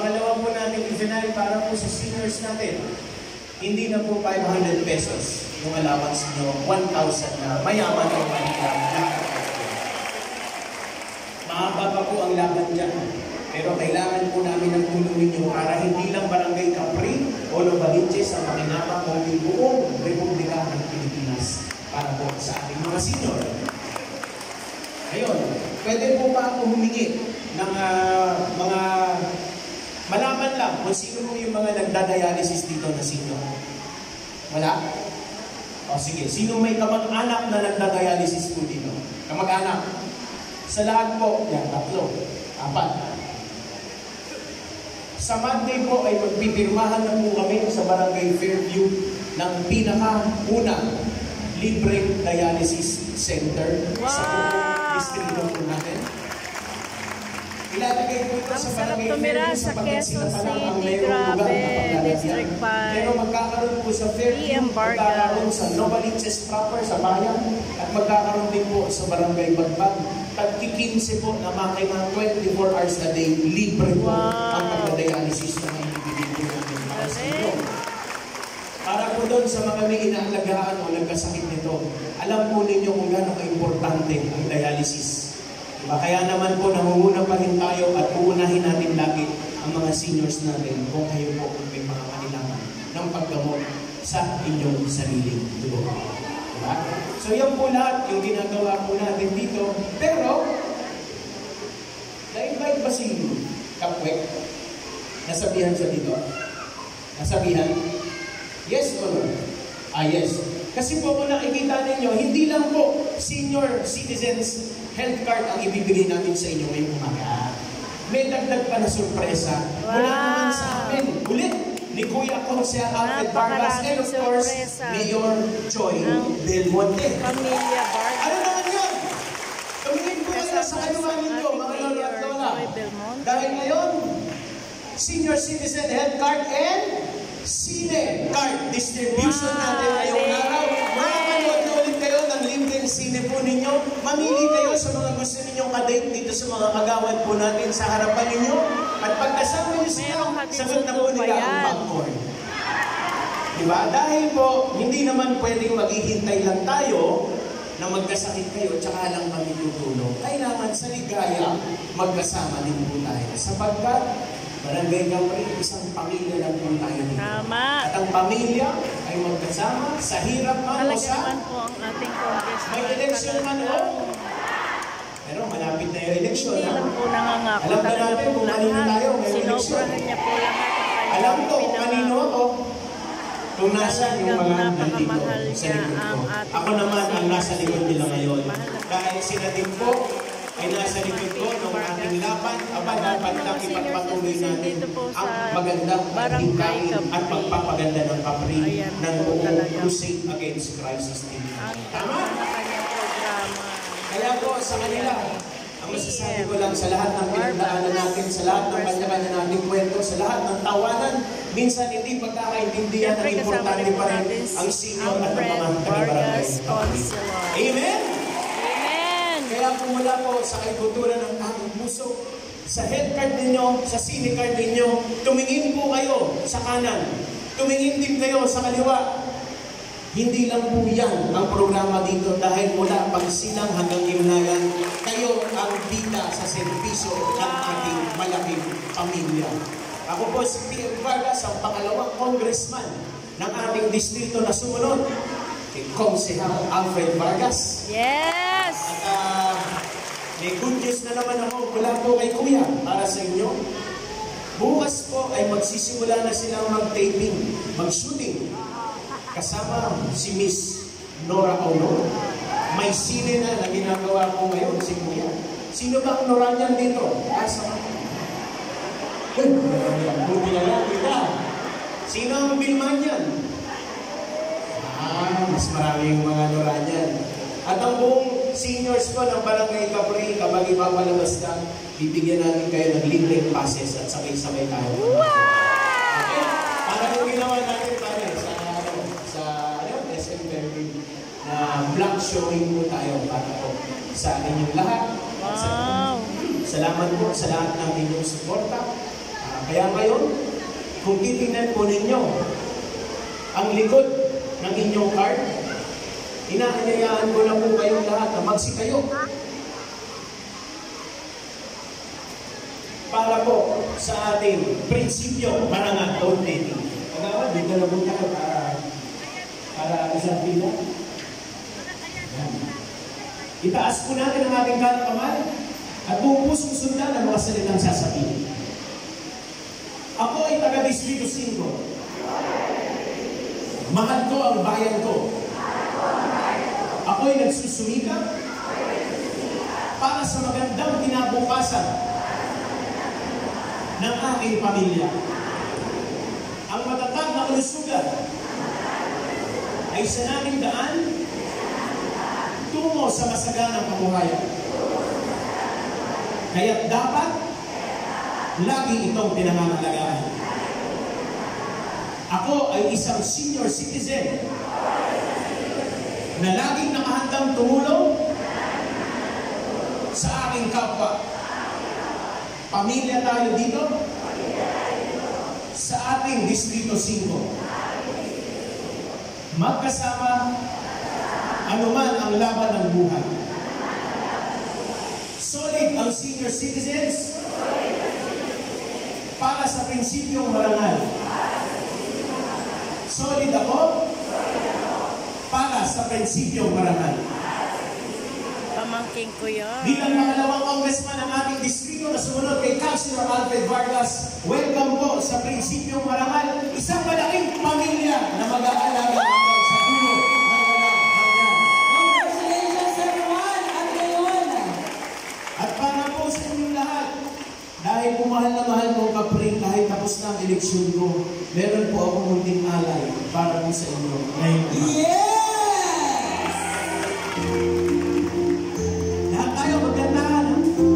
pangalawa po natin i-deny para po sa seniors natin. Hindi na po 500 pesos yung allowance nyo, 1,000 na mayaman o mahirap na. Mahaba pa po ang laban dyan. Pero kailangan po namin ng tulong ninyo para hindi lang Barangay Capri o Novaliches ang makinabang o yung buong Republika ng Pilipinas para po sa ating mga senior. Ngayon, pwede po ba ako humingi ng mga malaman lang kung sino po yung mga nagdadialysis dito na senior? Wala? O sige, sino may kamag-anak na nagdadialysis po dito? Kamag-anak? Sa lahat po, yan, 3, 4. Sa Monday po ay magpipirmahan na po kami sa Barangay Fairview ng pinaka-unang libreng dialysis center sa buong distrito po natin. Ilalagay po ito sa Barangay Fairview sapagkat sila pa lang ang mayroong lugar na paglalagyan. Pero magkakaroon po sa Fairview, magkakaroon sa Novaliches proper sa bayan, at magkakaroon din po sa Barangay Bagbag. Tag-15 po na makina 24 hours a day, libre po ang pagdadialysis ng mga individual natin. Para po doon sa mga may inaalagaan o nagkasakit nito, alam po ninyo kung gano'ng ka-importante ang dialysis. Diba? Kaya naman po, nangunguna pa rin tayo at uunahin natin lagi ang mga seniors natin kung kayo po may mga kailangan ng paggamot sa inyong sariling dugo. Diba? So yan po lahat yung ginagawa po natin dito. Pero, na-invite ba si Kapwek? Nasabihan siya dito? Nasabihan? Yes or no? Yes. Kasi po kung nakikita ninyo, hindi lang po senior citizens health card ang ibibigay natin sa inyo ngayong umaga. May dagdag pa na sorpresa. Mula naman sa amin. Ulit ni Kuya Consia Alfred Vargas and of course, Mayor Joy Belmonte. Pamilya Vargas. Ano naman yun? Tumingin po kayo sa kaliwa ninyo, mga lolo at lola. Dahil ngayon, senior citizen health card and Sine card distribution natin ngayong araw. Makakanood na ulit kayo ng libreng sine po ninyo. Mamili kayo sa mga gusto ninyong kadate dito sa mga kagawad po natin sa harapan ninyo. At pagkasama nyo sila, sagot na po nila ang popcorn. Diba? Dahil po, hindi naman pwedeng maghihintay lang tayo na magkasakit kayo tsaka lang kami tutulong. Kailangan sa ligaya, magkasama din po tayo. Sapagkat Barangay Capri, isang pamilya lang po tayo dito. Tama. At ang pamilya ay magkasama sa hirap man o sa... naman po ang ating congressman. May election man o. Pero malapit na yung election. Hindi lang po nangangako. Alam na natin kung kanino tayo may election. Sinobrahan niya po lahat. Alam ko kung kanino ako. Kung nasa yung mga nandito sa likod ko. Ako naman ang nasa likod nila ngayon. Dahil sila din po ay nasa likod ko ng ating laban, dapat lang ipagpatuloy natin ang magandang hingkain at pagpapaganda ng Capri ng buong crusade against crisis in Tama? Kaya po sa kanila, ang masasabi ko lang sa lahat ng pinagdaanan natin, sa lahat ng kanya-kanya nating kwento, sa lahat ng tawanan, minsan hindi pagkakaintindihan ang importante pa rin ang senior at ang mga taga-barangay. Amen? Kaya mula po sa kaibuturan ng aking puso, sa health card ninyo, sa sine card ninyo, tumingin po kayo sa kanan. Tumingin din kayo sa kaliwa. Hindi lang po yan ang programa dito dahil mula pagsilang hanggang gimnayan, kayo ang bida sa serbisyo ng ating malaking pamilya. Ako po si P.M. Vargas, ang pangalawang congressman ng ating distrito na sumunod. Kay Konsehal Alfred Vargas. Yes! At may good news na naman ako mula po kay Kuya para sa inyo. Bukas po ay magsisimula na silang mag-taping, mag-shooting. Kasama si Miss Nora Ono. May sine na ginagawa ko ngayon si Kuya. Sino ba ang Nora niyan dito? Asa ka? Buti na lang, kita. Sino ang bilman niyan? Mas maraming mga Nora niyan. At ang buong seniors po ng Barangay Capri, kapag ipapalabas na, bibigyan natin kayo ng libreng passes at sabay-sabay tayo. Wow! Okay? Para yung ginawa natin pare sa SM Fairview na vlog showing po tayo para po sa inyong lahat. Wow! Salamat po sa lahat ng inyong suporta. Kaya ngayon, kung titingnan po ninyo ang likod ng inyong card, inaanyayaan ko na po kayong lahat na magsikayo para po sa ating prinsipyo marangal dating. Pagkawan, dito na po tayo para isang pila. Itaas po natin ang ating kanang kamay at buong pusong sundan ang mga salitang sasabihin. Ako ay taga-Distrito 5. Mahal ko ang bayan ko. Ako ay nagsusumikap para sa magandang kinabukasan ng aking pamilya. Ang matatag na kalusugan ay sa naming daan tungo sa masaganang kabuhayan. Kaya't dapat lagi itong pinangangalagaan. Ako ay isang senior citizen na laging nakahandang tumulong sa aking kapwa. Pamilya tayo dito sa ating Distrito 5. Magkasama anuman ang laban ng buhay. Solid ang senior citizens para sa prinsipyong marangal. Solid ako para sa prinsipyong marangal. Pamangking ko yun. Bilang pangalawang congressman ng ating distrito na sumunod kay Councilor Alfred Vargas, welcome po sa prinsipyong marangal, isang malaking pamilya na mag-aalaga hanggang sa dulo ng walang hanggan. Congratulations everyone! At ngayon, At para po sa inyong lahat, dahil po mahal na mahal ko kapring kahit tapos na ang eleksyon ko, meron po akong munting alay para po sa inyo ngayon. yes! Lahat tayo magandaan.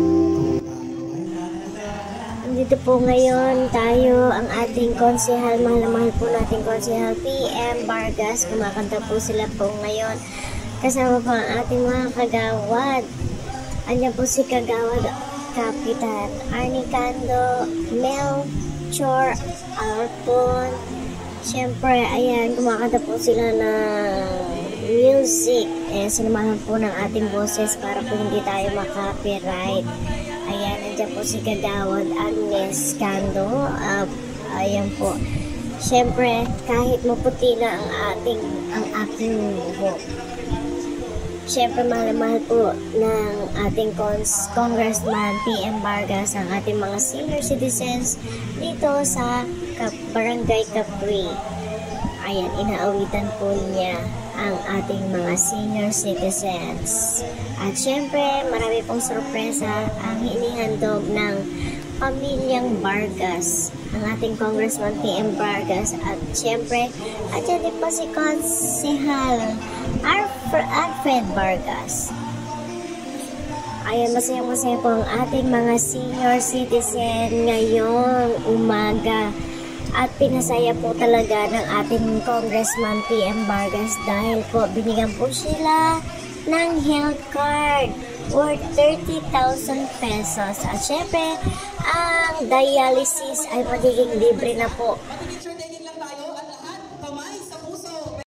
Dito po ngayon tayo, ang ating konsehal, mahal na mahal po nating konsehal PM Vargas. Kumakanta po sila po ngayon. Kasama po ang ating mga kagawad. Andiyan po si Kagawad Kapitan Arnie Cando, Mel Chor Alpon. Siyempre, ayan, kumakanta po sila ng music. Sinamahan po ng ating boses para po hindi tayo makapiright. Ayan, nandiyan po si Kagawad Agnes Cando. Ayan po. Siyempre, kahit maputi na ang aking buhok. Siyempre, mahal po ng ating Congressman PM Vargas ang ating mga senior citizens dito sa Barangay Capri. Ayan, inaawitan po niya ang ating mga senior citizens. At syempre, marami pong sorpresa ang inihandog ng pamilyang Vargas, ang ating Congressman PM Vargas. At syempre, andyan din po si Konsehal Alfred Vargas. Ayan, masaya-masaya po ang ating mga senior citizen ngayong umaga. At pinasaya po talaga ng ating Congressman PM Vargas dahil po binigyan po sila ng health card worth 30,000 pesos. At syempre, ang dialysis ay magiging libre na po